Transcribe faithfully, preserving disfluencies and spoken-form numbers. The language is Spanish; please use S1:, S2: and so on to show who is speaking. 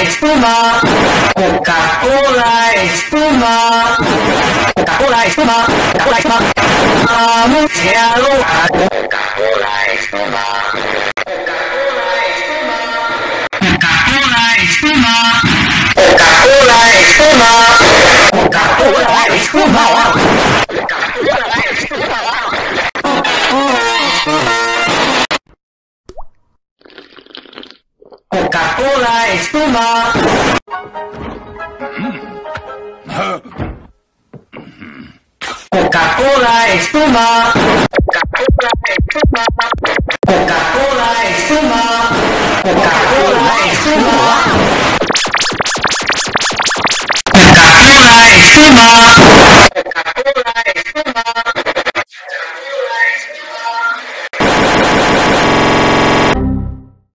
S1: espuma, Coca-Cola espuma, Coca-Cola espuma, Coca-Cola espuma, anunciado a Coca-Cola espuma, Coca-Cola espuma, Coca-Cola espuma, Coca-Cola espuma, Coca-Cola espuma. Coca-Cola espuma. Coca-Cola espuma. Coca-Cola espuma. Coca-Cola espuma.